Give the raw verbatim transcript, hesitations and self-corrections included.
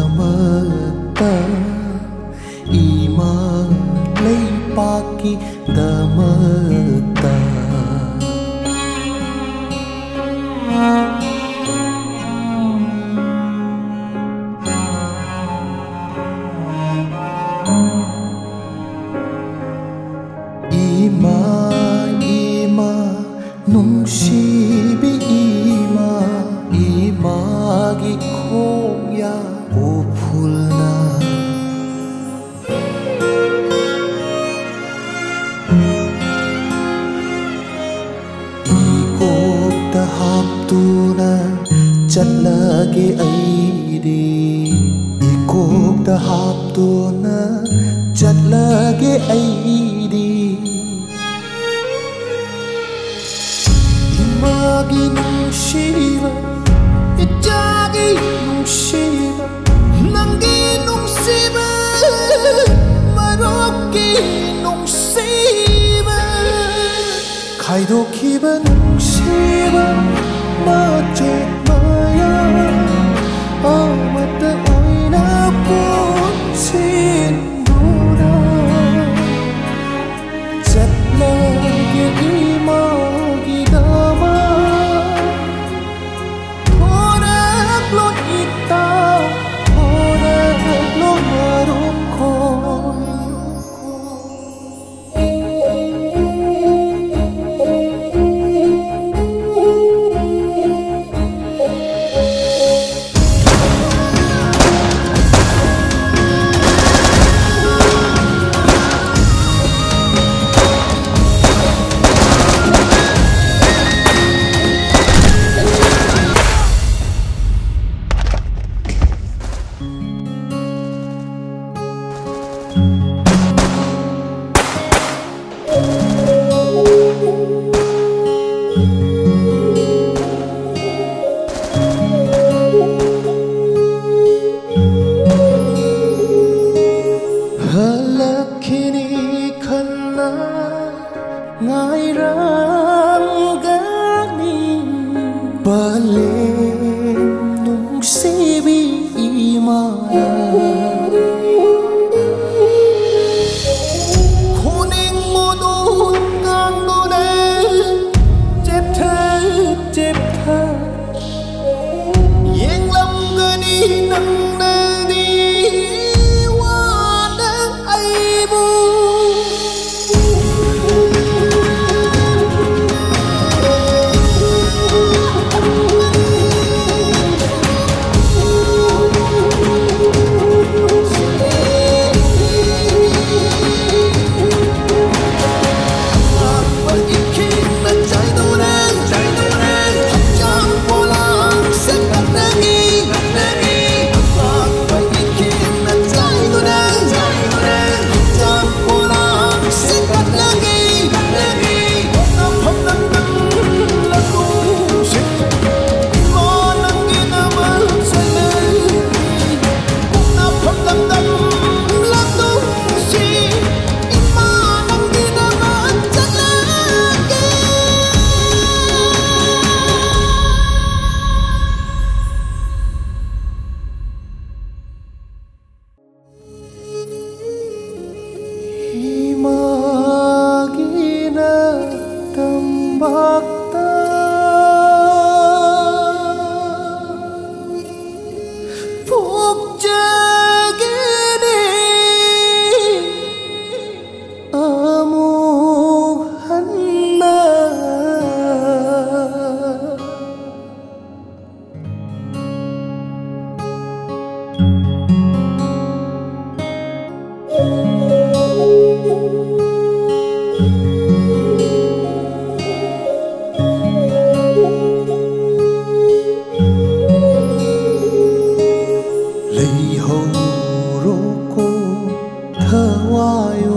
damatta ima leipaki damatta ima ima nungsibi ima imagi khongya upulna ikokta haptuna chatlage aidi ikokta haptuna chatlage aidi imagi nungsiba itagi nungsiba nangi nungsiba marokki nungsiba khaidokhiba nungsiba machet maya amata oina punsinduna chatlage imagi dama thorak lo ita thorak lo marokko halakini khana ngai rangani balen nungsibi imaya kuning modun ngangdone cheptha cheptha yenglam gani nang nadi imagina tambakta pukjagene amuhanna lấy hầu rô cô thơ hoài